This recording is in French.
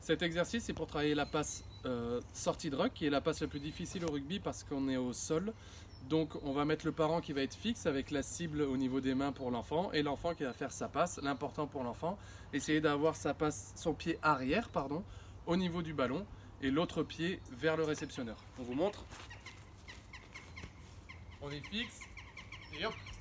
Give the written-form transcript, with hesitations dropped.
Cet exercice, c'est pour travailler la passe sortie de ruck, qui est la passe la plus difficile au rugby parce qu'on est au sol. Donc on va mettre le parent qui va être fixe avec la cible au niveau des mains pour l'enfant et l'enfant qui va faire sa passe. L'important pour l'enfant, essayer d'avoir son pied arrière au niveau du ballon et l'autre pied vers le réceptionneur. On vous montre. On est fixe et hop,